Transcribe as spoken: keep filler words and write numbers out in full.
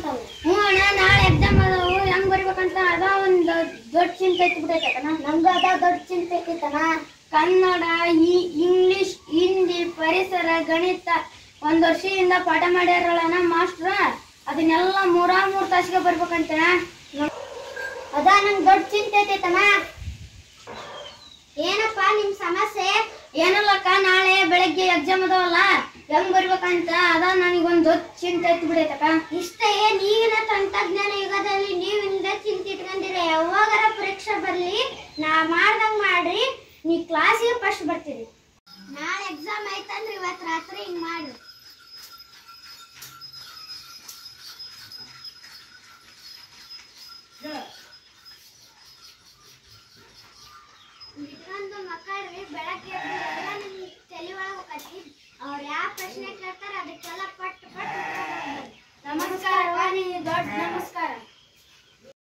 ಅಂತವು. ಹ್ಞೂ ಅಣ್ಣ, ನಾಳೆ ಎಕ್ಸಾಮ್ ಅದಾವು, ಹೆಂಗ್ ಬರಿಬೇಕಂತ ಅದ ಒಂದು ದೊಡ್ಡ ಚಿಂತೆ ಐತಿಬಿಟ್ಟೈತಣ್ಣ. ನಮ್ದು ಅದ ದೊಡ್ಡ ಚಿಂತೆ ಐತಣ್ಣ. ಕನ್ನಡ, ಇಂಗ್ಲಿಷ್, ಹಿಂದಿ, ಪರಿಸರ, ಗಣಿತ ಒಂದ್ ವರ್ಷದಿಂದ ಪಾಠ ಮಾಡ್ಯಾರಲ್ಲಣ್ಣ ಮಾಸ್ಟ್ರ. ಅದನ್ನೆಲ್ಲ ಮೂರ ಮೂರ್ ತಾಸಿಗೆ ಬರ್ಬೇಕಂತಣ. ಅದ ನಂಗೆ ದೊಡ್ಡ ಚಿಂತೆ ಐತೈತಣ್ಣ. ಏನಪ್ಪ ನಿಮ್ ಸಮಸ್ಯೆ? ಏನಲ್ಲಕ್ಕ, ನಾಳೆ ಬೆಳಗ್ಗೆ ಎಕ್ಸಾಮ್ ಅದಾವಲ್ಲ, ಹೆಂಗ್ ಬರ್ಬೇಕಂತ ಅದ ನನಗೊಂದು ದೊಡ್ಡ ಚಿಂತೆ ಐತಿ ಬಿಡೈತಕ್ಕ. ಇಷ್ಟೇ, ನೀವಿನ ತಂತ್ರಜ್ಞಾನ ಯುಗದಲ್ಲಿ ನೀವು ಹಿಂದೆ ಚಿಂತೆ ಇಟ್ಕೊಂಡಿರಿ. ಯಾವಾಗಾರ ಪರೀಕ್ಷೆ ಬರ್ಲಿ, ನಾ ಮಾಡ್ದಂಗ್ ಮಾಡ್ರಿ, ನೀ ಕ್ಲಾಸಿಗೆ ಫಸ್ಟ್ ಬರ್ತೀರಿ. ನಾಳೆ ಎಕ್ಸಾಮ್ ಐತಂದ್ರೆ ಇವತ್ತು ರಾತ್ರಿ ಹಿಂಗ್ ಮಾಡ್ರಿ. ಇಟ್ಕೊಂಡು ಮಕ್ಕಳ್ರಿ, ಬೆಳಗ್ಗೆ ಎಲ್ಲ ನಿಮ್ಗೆ ತಲೆ ಒಳಗೆ ಹೋಗತಿ. ಅವ್ರು ಯಾವ ಪ್ರಶ್ನೆ ಕೇಳ್ತಾರ ಅದಕ್ಕೆಲ್ಲ ಪಟ್ಟು ಪಟ್ಟು. ನಮಸ್ಕಾರ, ದೊಡ್ಡ ನಮಸ್ಕಾರ.